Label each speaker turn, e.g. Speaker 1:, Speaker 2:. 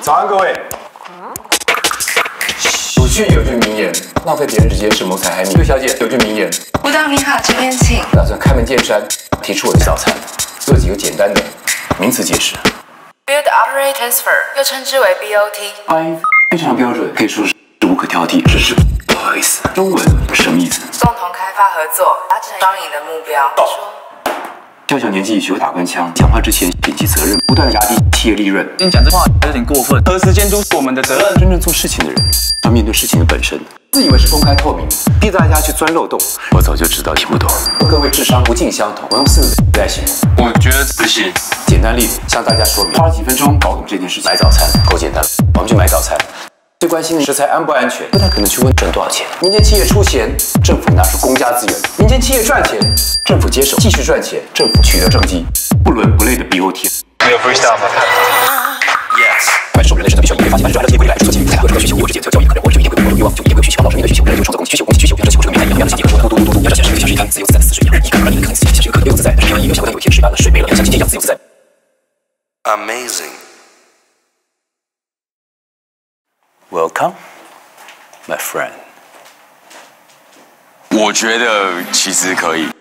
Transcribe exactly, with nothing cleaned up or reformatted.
Speaker 1: 早安，各位。鲁迅有句名言：浪费别人时间是谋财害命。刘小姐有句名言：
Speaker 2: 部长你好，这边请。
Speaker 1: 打算开门见山提出我的早餐，做几个简单的名词解释。
Speaker 2: Build Operate Transfer 又称之为 B O T。
Speaker 1: 发音非常标准，可以说是无可挑剔。只是不好意思，中文是什么意思？
Speaker 2: 共同开发合作，达成双赢的目标。说。
Speaker 1: 小小年纪学打官腔，讲话之前摒弃责任，不断压低企业利润。
Speaker 3: 今天讲这话有点过分，核实监督是我们的责任。
Speaker 1: 真正做事情的人要面对事情的本身，自以为是公开透明，逼大家去钻漏洞。我早就知道听不懂。各位智商不尽相同，我用四个字来形容。
Speaker 3: 我觉得不行。
Speaker 1: 简单例子向大家说明，花了几分钟搞懂这件事情。买早餐够简单了，我们去买早餐。最关心的食材安不安全，不太可能去问赚多少钱。民间企业出钱，政府拿出公家资源；民间企业赚钱，政府接手继续赚钱，政府取得政绩，不伦不类的 B O T。
Speaker 3: 你有 freestyle 吗 ？Yes。
Speaker 1: 买受人类生产必须要因为发现发展专业归来，出错经营，开发客观需求，有质检测交易可能或者有业规规模，欲望就业规需求，老师的需求，人类创造供给需求，供给需求，要求跟原来一样，要像几何说嘟嘟嘟嘟，要像显示像是一滩自由自在的死水一样，一看二零可能像是一个可能又自在，平常一个小可能有一天水干了，水没了，要像今天一样自由自在。
Speaker 4: Amazing.
Speaker 1: Welcome, my friend.
Speaker 5: 我觉得其实可以。